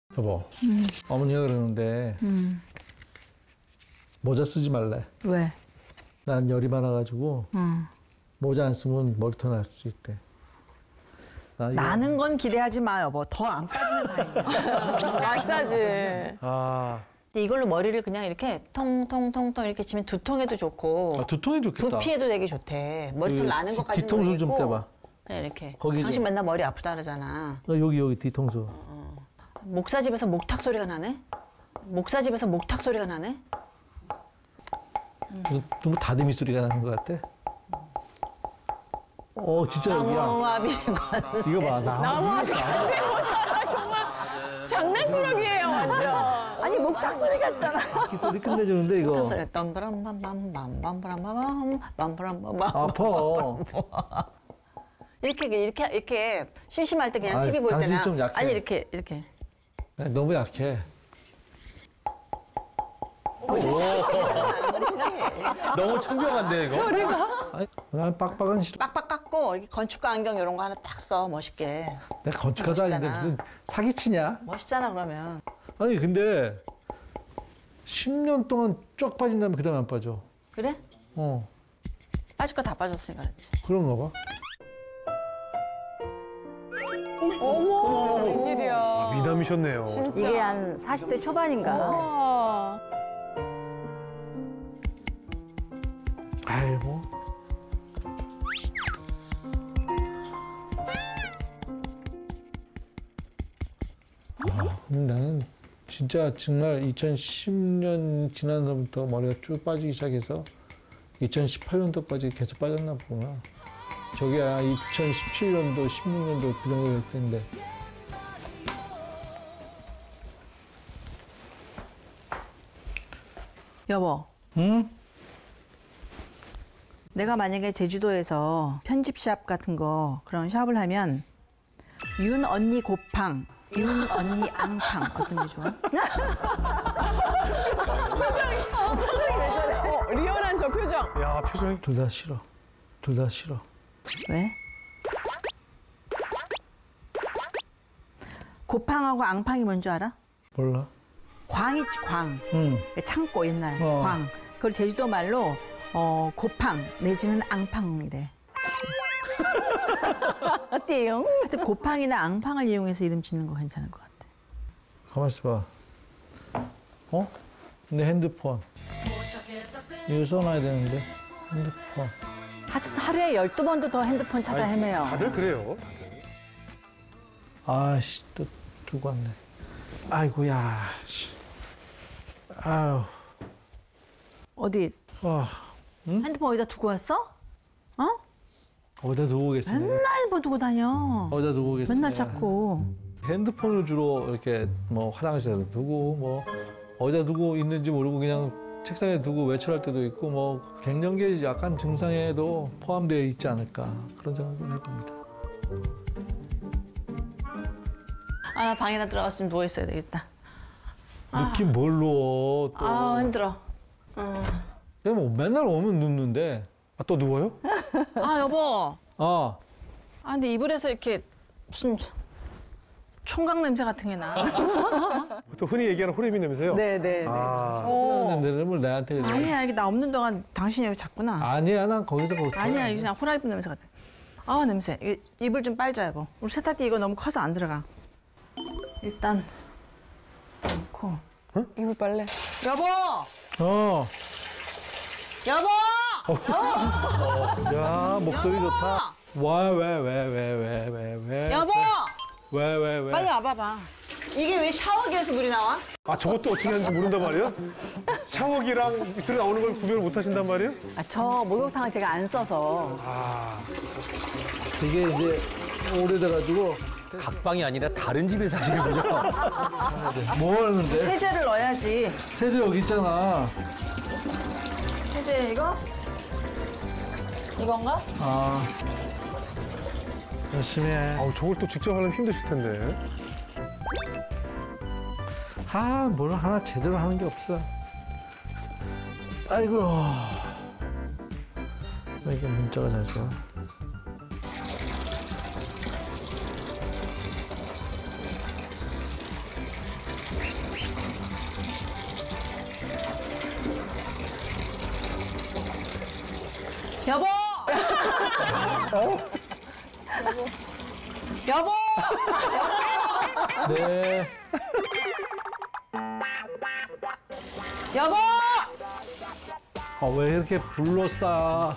여보, 어머니가 그러는데 모자 쓰지 말래. 왜? 난 열이 많아가지고 모자 안 쓰면 머리털 날 수 있대. 나는 건 기대하지 마, 여보. 더 안 빠지는 다행이야. 마사지. 아, 근데 이걸로 머리를 그냥 이렇게 통통통통 이렇게 치면 두통에도 좋고 두통이 좋겠다. 두피에도 되게 좋대. 머리털 나는 것까지는 뒤통수 좀 모르겠고 떼봐. 그냥 이렇게. 거기 당신 좀. 맨날 머리 아프다 그러잖아. 여기 뒤통수. 목사집에서 목탁 소리가 나네? 목사집에서 목탁 소리가 나네? 그래서 너무 다듬이 소리가 나는 것 같아. 진짜 여기야. 나무아비관. 이거 봐. 나무 앞에 세모사 정말 장난꾸러기예요, 완전. 아니 목탁 소리 같잖아. 이 소리 끝내주는데 이거. 목탁 소리. 빰바람밤밤밤밤바람밤밤 빰바람밤밤. 아파. 이렇게 심심할 때 그냥 아이, TV 볼 당신이 때나 좀 약해. 아니 이렇게 너무 약해. 너무 청명한데 이거? 아니, 난 빡빡은 싫어. 빡빡 깎고 이렇게 건축가 안경 이런 거 하나 딱 써 멋있게. 내가 건축가도 아닌데 멋있잖아. 무슨 사기치냐? 멋있잖아 그러면. 아니 근데 10년 동안 쫙 빠진 다음에 그 다음에 안 빠져. 그래? 빠질 거 다 빠졌으니까 그렇지. 그런가 봐. 어머, 웬일이야. 미남이셨네요. 진짜. 이게 한 40대 초반인가. 와. 아이고. 근데 나는 진짜 정말 2010년 지난 서부터 머리가 쭉 빠지기 시작해서 2018년도까지 계속 빠졌나 보구나. 저게 2017년도, 16년도 그 정도 될 텐데. 여보. 응? 내가 만약에 제주도에서 편집샵 같은 거 그런 샵을 하면 윤 언니 곱팡, 윤 언니 앙팡 어떤 게 좋아? 표정이 왜 저래? 리얼한 저 표정. 야, 표정이. 둘 다 싫어. 둘 다 싫어. 왜? 곱팡하고 앙팡이 뭔 줄 알아? 몰라. 광이지 광. 응. 창고 옛날 어. 광. 그걸 제주도 말로 곱팡 내지는 앙팡이래. 어때요? 하여튼 곱팡이나 앙팡을 이용해서 이름 짓는 거 괜찮은 것 같아. 가만 있어봐. 내 핸드폰. 이거 써놔야 되는데. 핸드폰. 하루에 12번도 더 핸드폰 찾아 헤매요. 다들 그래요. 다들. 아씨, 또 두고 왔네. 아이고야. 씨. 아유. 어디 핸드폰 어디다 두고 왔어? 어디다 두고 오겠어. 내가. 맨날 뭐 두고 다녀. 어디다 두고 오겠어. 맨날 내가. 찾고. 핸드폰을 주로 이렇게 뭐 화장실에 두고 뭐 어디다 두고 있는지 모르고 그냥 책상에 두고 외출할 때도 있고 뭐 갱년기 약간 증상에도 포함되어 있지 않을까 그런 생각을 해봅니다. 아, 나 방에나 들어가서 좀 누워 있어야 되겠다. 느낌 뭘로 또. 아, 힘들어. 내가 뭐 맨날 오면 눕는데. 아, 또 누워요? 아, 여보. 아, 근데 이불에서 이렇게 무슨 총각 냄새 같은 게 나. 또 흔히 얘기하는 호레미 냄새요? 네네. 아, 그런 냄새를 나한테 그래. 아니야, 이게 나 없는 동안 당신이 여기 잤구나. 아니야, 난 거기서 거기. 아니야, 이게 그냥 호라이트 냄새 같아. 아, 냄새. 이불 좀 빨자, 여보. 우리 세탁기 이거 너무 커서 안 들어가. 일단 넣고. 이불 빨래. 여보! 어, 여보! 야 목소리 좋다. 왜? 여보! 왜? 빨리 와봐봐. 이게 왜 샤워기에서 물이 나와? 아, 저것도 어떻게 하는지 모른단 말이에요? 샤워기랑 들어 나오는 걸 구별을 못 하신단 말이에요? 저 목욕탕을 제가 안 써서. 아, 이게 이제 오래돼가지고 각방이 아니라 다른 집에 사시는군요. 뭐 하는데? 세제를 넣어야지. 세제 여기 있잖아. 세제 이거? 이건가? 아, 열심히 해. 아우, 저걸 또 직접 하려면 힘드실 텐데. 뭘 하나 제대로 하는 게 없어. 아이고. 왜 이게 문자가 자주 와? 여보! 여보! 네. 여보! 왜 이렇게 불렀어?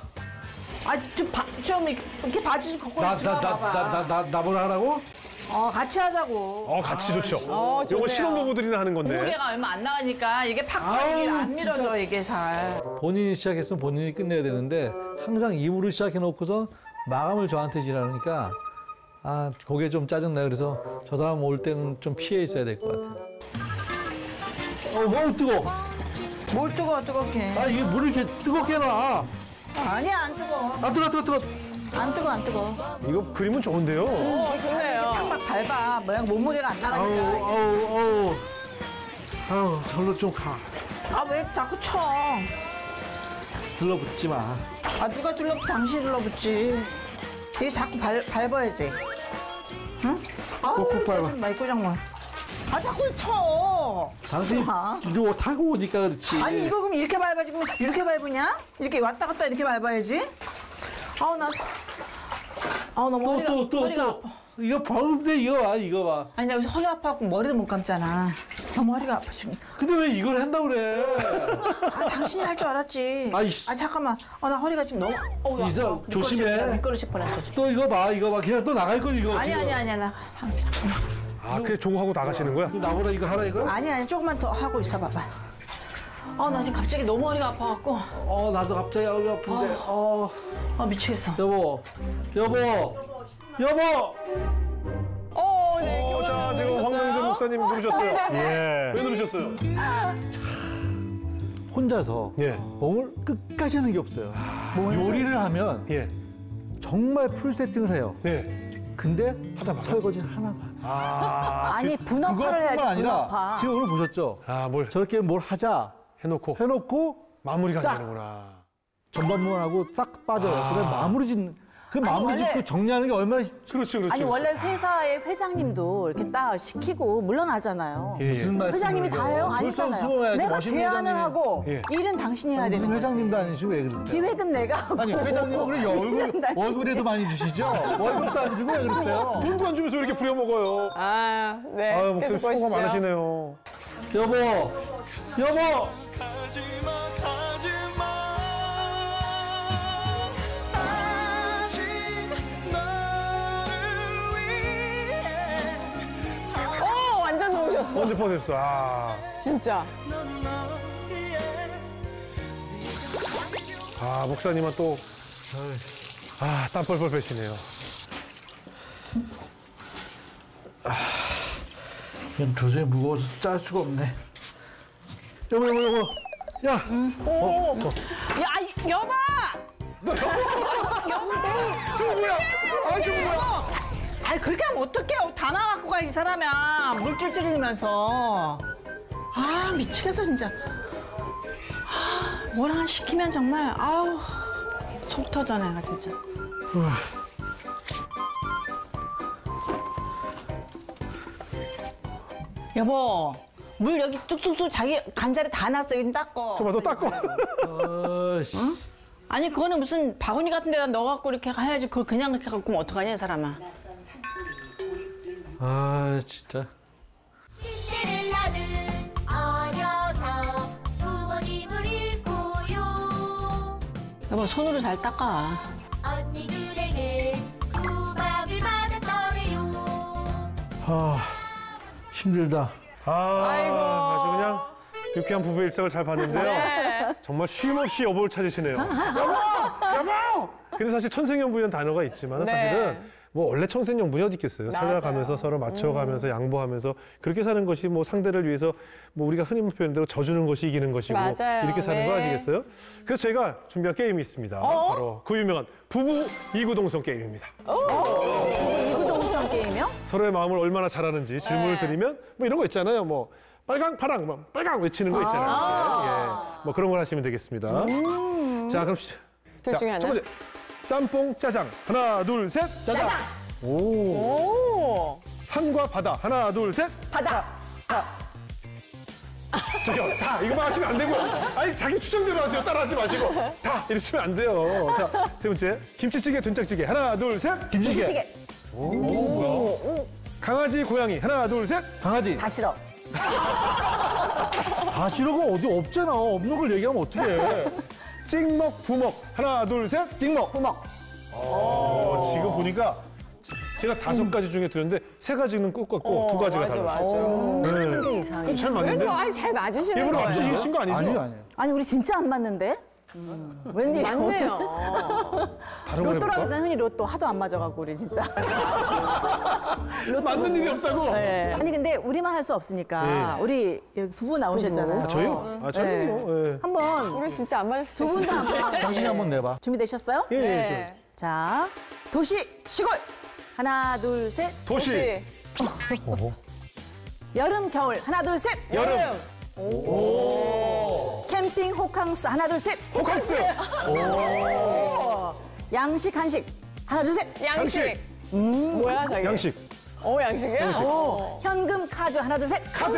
좀 이렇게 바지 좀 걷고 들어와봐. 나보라 하라고? 같이 하자고. 같이 좋죠. 좋네요. 이거 신혼부부들이나 하는 건데. 무게가 얼마 안 나가니까 이게 팍팍 안 밀어져 이게 잘. 본인이 시작했으면 본인이 끝내야 되는데 항상 입으로 시작해놓고서 마감을 저한테 지랄하니까 그게 좀 짜증나요. 그래서 저 사람 올 때는 좀 피해 있어야 될 것 같아요. 뜨거워. 뭘 뜨겁게. 이게 물을 이렇게 뜨겁게 놔. 아니야 안 뜨거워. 뜨거. 안 뜨거워. 이거 그림은 좋은데요. 좋네요. 팍팍 밟아. 모양 몸무게가 안 나가니까. 절로 좀 가. 왜 자꾸 쳐? 들러붙지 마. 누가 둘러붙? 당신이 둘러붙지. 이게 자꾸 밟아야지. 응? 꾹꾹 밟아. 짜증나, 이 꼬장만. 자꾸 쳐. 당신 마. 이거 타고 오니까 그렇지. 아니, 이거 그럼 이렇게 밟아야지. 그럼 이렇게 밟으냐? 이렇게 왔다 갔다 이렇게 밟아야지. 너무 허리가 아파. 이거 밟으면 이거 봐. 아니, 나 요새 허리 아파갖고 머리도 못 감잖아. 너무 허리가 아파, 지금. 근데 왜 이걸 한다고 그래? 당신이 할 줄 알았지. 아이씨. 잠깐만. 나 허리가 지금 너무. 이사, 조심해. 미끄러질 뻔했어. 또 이거 봐. 그냥 또 나갈 거지, 이거. 아니, 지금. 나. 그냥 조고 하고 나가시는 거야? 나보라 이거 하라, 이거? 아니, 조금만 더 하고 있어 봐봐. 나 지금 갑자기 너무 허리가 아파갖고. 나도 갑자기 허리 아픈데. 미치겠어. 여보. 네. 자, 지금 황명준 목사님 누르셨어요. 예. 왜 누르셨어요? 혼자서 예. 몸을 끝까지 하는 게 없어요. 요리를 하면 예. 정말 풀 세팅을 해요. 네. 근데 설거지는 하나도 안 해요. 아니, 분업화를 해야지, 그것뿐만 아니라 분업화. 지금 오늘 보셨죠? 뭘 저렇게 뭘 하자 해놓고 마무리가 안 딱! 되는구나. 전반부만하고 싹 빠져요. 그다음에 마무리 짓는 마무리 원래- 짓고 정리하는 게 얼마나 그렇죠. 아니, 원래 회사의 회장님도 이렇게 딱 시키고 물러나잖아요. 예. 무슨 말씀을 회장님이 다 해요? 아니잖아요. 내가 제안을 하고 예. 일은 당신이 해야 되는 무슨 거지. 회장님도 아니시고 왜 그러세요? 기획은 내가 하고. 아니 회장님은 그래 월급이라도 많이 주시죠? 월급도 안 주고 왜 그러세요? 돈도 안 주면서 왜 이렇게 부려먹어요? 네. 목사님 계속 수고가 보시죠. 많으시네요. 여보 완전 놓으셨어. 언제 뻔했어. 진짜. 목사님은 또 땀 뻘뻘 빼시네요. 이건 도저히 무거워서 짤 수가 없네. 여보 야 여봐! 저거 뭐야? 저거 뭐야? 그렇게 하면 어떡해. 다 나갖고 가, 이 사람아. 물줄줄 흘리면서. 미치겠어, 진짜. 뭐랑 시키면 정말, 속 터져, 내가 진짜. 여보, 물 여기 뚝뚝뚝 자기 간자리 다 놨어. 이거 좀 닦어. 저봐, 너 닦고. 아니, 그거는 무슨 바구니 같은 데다 넣어갖고 이렇게 해야지. 그걸 그냥 이렇게 갖고 오면 어떡하냐, 이 사람아. 진짜. 신데렐라는 어려서 부모님을 잃고요. 여보, 손으로 잘 닦아. 언니들에게 구박을 받았더래요. 힘들다. 아주 그냥 유쾌한 부부 일상을 잘 봤는데요. 정말 쉼없이 여보를 찾으시네요. 여보! 근데 사실 천생연분이라는 단어가 있지만 사실은 뭐 원래 천생연분이 어디 있겠어요. 살아가면서 서로 맞춰가면서 양보하면서 그렇게 사는 것이 뭐 상대를 위해서 뭐 우리가 흔히 표현한 대로 져주는 것이 이기는 것이고 맞아요. 이렇게 사는 거 아시겠어요? 그래서 제가 준비한 게임이 있습니다. 바로 그 유명한 부부 이구동성 게임입니다. 이구동성 게임이요? 서로의 마음을 얼마나 잘 아는지 질문을 드리면 뭐 이런 거 있잖아요. 뭐 빨강, 파랑, 뭐 빨강 외치는 거 있잖아요. 예. 뭐 그런 걸 하시면 되겠습니다. 자, 그럼 둘 중에 첫 하나. 번째 짬뽕, 짜장. 하나, 둘, 셋. 짜장. 오. 산과 바다. 하나, 둘, 셋. 바다. 저기요, 다 이거만 하시면 안 되고요. 아니 자기 추정대로 하세요. 따라하지 마시고 다 이러시면 안 돼요. 자, 세 번째 김치찌개, 된장찌개. 하나, 둘, 셋. 김치찌개. 뭐야? 강아지, 고양이. 하나, 둘, 셋. 강아지. 다 싫어. 다 싫어가 어디 없잖아. 없는 걸 얘기하면 어떡해. 찍먹, 부먹. 하나, 둘, 셋. 찍먹. 부먹. 지금 보니까 제가 5가지 중에 들었는데 3가지는 꼭 같고 2가지가 맞아, 달랐어요. 맞아. 네. 이상해. 잘 맞는데? 그래도 아주 잘 맞으시는 일부러 거예요. 맞추신 거 아니죠? 아니요. 아니 우리 진짜 안 맞는데? 웬일이야? 맞네요. 다른 거 로또라고 해볼까? 하잖아. 흔히 로또 하도 안 맞아갖고 우리 진짜. 맞는 일이 없다고? 네. 아니 근데 우리만 할 수 없으니까 우리 여기 부부 나오셨잖아요. 저요? 저는 네. 뭐. 예. 한번 우리 진짜 안 맞을 수도 두 분 다 있어요. 한번 당신이 한번 내봐. 준비되셨어요? 예, 예, 네. 자, 도시, 시골. 하나, 둘, 셋. 도시. 여름, 겨울. 하나, 둘, 셋. 여름. 캠핑, 호캉스. 하나, 둘, 셋. 호캉스. 양식, 한식. 하나, 둘, 셋. 양식. 뭐야, 자기? 양식. 양식이야? 현금, 카드. 하나, 둘, 셋. 카드.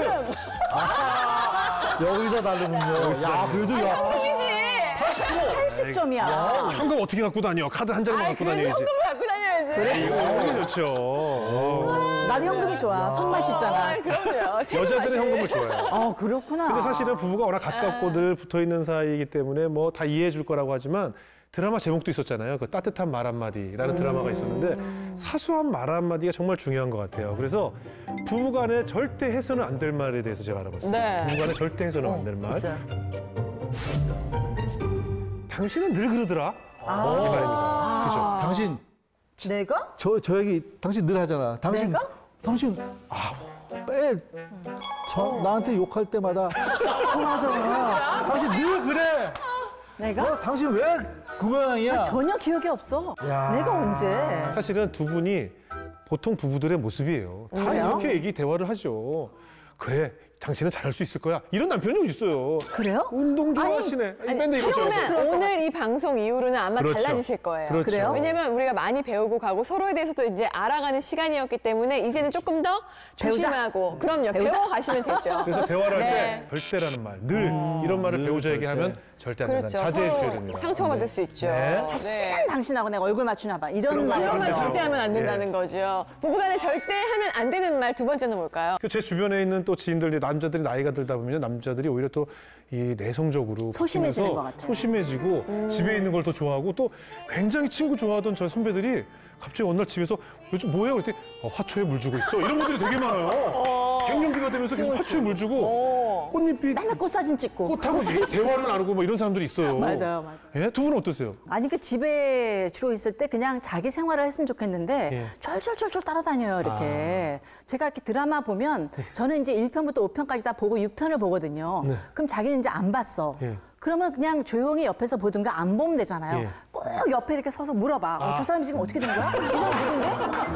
여기서 다르군요. 야, 그래도 야. 현금이지. 80점이야. 현금 어떻게 갖고 다녀? 카드 한 장만 갖고 그래도 다녀야지. 현금을 갖고 다녀야지. 그렇지. 현금이 좋죠. 나도 현금이 좋아. 손맛 있잖아. 그럼요. 새우 여자들은 맛이. 현금을 좋아해요. 그렇구나. 근데 사실은 부부가 워낙 가깝고 늘 붙어 있는 사이이기 때문에 뭐 다 이해해 줄 거라고 하지만 드라마 제목도 있었잖아요. 그 따뜻한 말 한마디라는 드라마가 있었는데 사소한 말 한마디가 정말 중요한 것 같아요. 그래서 부부간에 절대 해서는 안 될 말에 대해서 제가 알아봤습니다. 네. 부부간에 절대 해서는 안 될 말. 있어요. 당신은 늘 그러더라. 이 말입니다. 그죠? 당신, 내가? 저 얘기 당신 늘 하잖아. 당신, 내가? 당신, 빼. 나한테 욕할 때마다 청하잖아. 당신 늘 그래. 내가? 당신 왜 그 모양이야? 전혀 기억이 없어. 내가 언제? 사실은 두 분이 보통 부부들의 모습이에요. 다 그래요? 이렇게 얘기 대화를 하죠. 그래, 당신은 잘할 수 있을 거야. 이런 남편이 어디 있어요? 그래요? 운동 좋아하시네. 맨날 이거죠. 그러면 오늘 이 방송 이후로는 아마 그렇죠. 달라지실 거예요. 그렇죠. 그래요? 왜냐면 우리가 많이 배우고 가고 서로에 대해서 또 이제 알아가는 시간이었기 때문에 이제는 조금 더 배우자. 조심하고 그럼요. 배우자. 배워가시면 되죠. 그래서 대화를 할 때 네. 절대라는 말, 늘 이런 말을 늘 배우자에게 절대. 하면 절대 안 된다. 그렇죠. 자제해 서로 주셔야 됩니다. 상처받을 수 있죠. 네. 다시는 당신하고 내가 얼굴 맞추나 봐. 이런 말. 이런 말 그렇죠. 절대 하면 안 된다는 거죠. 부부간에 절대 하면 안 되는 말 두 번째는 뭘까요? 제 주변에 있는 또 지인들, 남자들이 나이가 들다 보면 남자들이 오히려 또 이 내성적으로 소심해지는 바뀌면서 것 같아요. 소심해지고 집에 있는 걸 더 좋아하고 또 굉장히 친구 좋아하던 저 선배들이 갑자기 어느 날 집에서 요즘 뭐해요? 그랬더니 화초에 물 주고 있어. 이런 분들이 되게 많아요. 갱년기가 되면서 계속 화초에 물 주고 꽃잎이 맨날 꽃 사진 찍고. 꽃하고 대화를 나누고 뭐 이런 사람들이 있어요. 맞아요. 예? 두 분은 어떠세요? 아니 그 집에 주로 있을 때 그냥 자기 생활을 했으면 좋겠는데 예. 쫄쫄쫄쫄 따라다녀요 이렇게. 제가 이렇게 드라마 보면 저는 이제 1편부터 5편까지 다 보고 6편을 보거든요. 네. 그럼 자기는 이제 안 봤어. 예. 그러면 그냥 조용히 옆에서 보든가 안 보면 되잖아요. 예. 꼭 옆에 이렇게 서서 물어봐. 저 사람이 지금 어떻게 된 거야? 이 사람 누군데?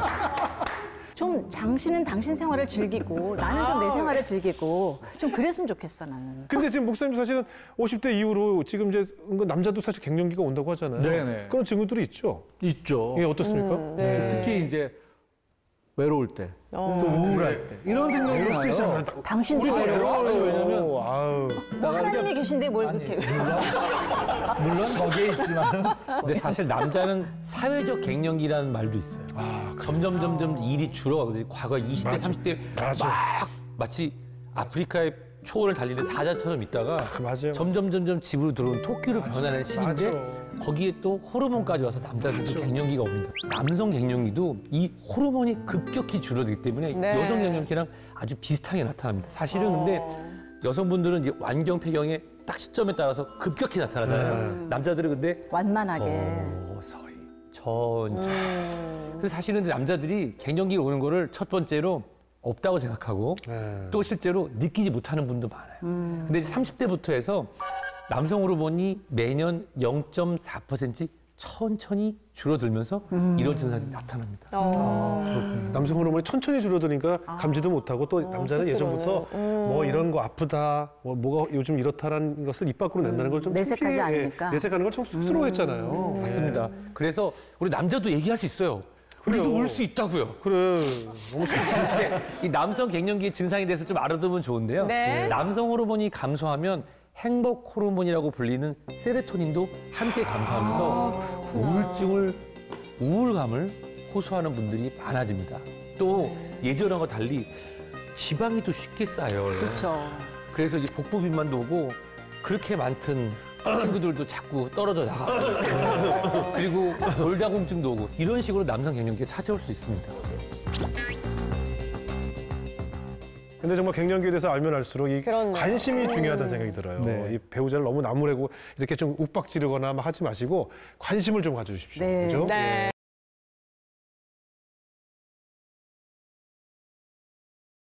좀 당신은 당신 생활을 즐기고 나는 좀 내 생활을 즐기고 좀 그랬으면 좋겠어 나는. 근데 지금 목사님 사실은 50대 이후로 지금 이제 은근 남자도 사실 갱년기가 온다고 하잖아요. 네네. 그런 증후들이 있죠. 있죠. 이게 어떻습니까? 네. 특히 이제 외로울 때, 또 우울할 때 이런 생각이 나요. 당신도 우리도 외로워? 외로워요. 왜냐면 아우. 뭐 하나님이 계신데 뭘 아니, 그렇게 물론 거기에 있지만 근데 사실 남자는 사회적 갱년기라는 말도 있어요. 점점 일이 줄어가거든요. 과거 20대, 맞아. 30대 맞아. 막 마치 아프리카의 초원을 달리는 사자처럼 있다가 맞아요. 점점 집으로 들어온 토끼로 변하는 시기인데 맞아. 거기에 또 호르몬까지 와서 남자들도 갱년기가 옵니다. 남성 갱년기도 이 호르몬이 급격히 줄어들기 때문에 네. 여성 갱년기랑 아주 비슷하게 나타납니다. 사실은 근데 여성분들은 이제 완경 폐경의 딱 시점에 따라서 급격히 나타나잖아요. 남자들은 근데 완만하게. 서서히 천천히. 그래서 사실은 남자들이 갱년기 오는 거를 첫 번째로 없다고 생각하고 네. 또 실제로 느끼지 못하는 분도 많아요. 근데 이제 30대부터 해서 남성 호르몬이 매년 0.4% 천천히 줄어들면서 이런 증상들이 나타납니다. 남성 호르몬이 천천히 줄어드니까 감지도 못하고 또 남자는 스스로는. 예전부터 뭐 이런 거 아프다, 뭐가 요즘 이렇다라는 것을 입 밖으로 낸다는 걸 좀 내색하지 창피해, 않으니까. 내색하는 걸 참 쑥스러워했잖아요. 맞습니다. 그래서 우리 남자도 얘기할 수 있어요. 우리도 그래요. 울 수 있다고요. 그래. 너무 근데 이 남성 갱년기 증상에 대해서 좀 알아두면 좋은데요. 네. 남성 호르몬이 감소하면 행복 호르몬이라고 불리는 세로토닌도 함께 감소하면서 우울감을 호소하는 분들이 많아집니다. 또 예전하고 달리 지방이 더 쉽게 쌓여요. 그렇죠. 그래서 이제 복부 비만도 오고 그렇게 많던 친구들도 자꾸 떨어져 나가고 그리고 골다공증도 오고 이런 식으로 남성 갱년기가 찾아올 수 있습니다. 근데 정말 갱년기에 대해서 알면 알수록 이 그렇네요. 관심이 중요하다는 생각이 들어요. 네. 이 배우자를 너무 나무래고 이렇게 좀 욱박지르거나 막 하지 마시고 관심을 좀 가져주십시오. 네. 그죠? 네.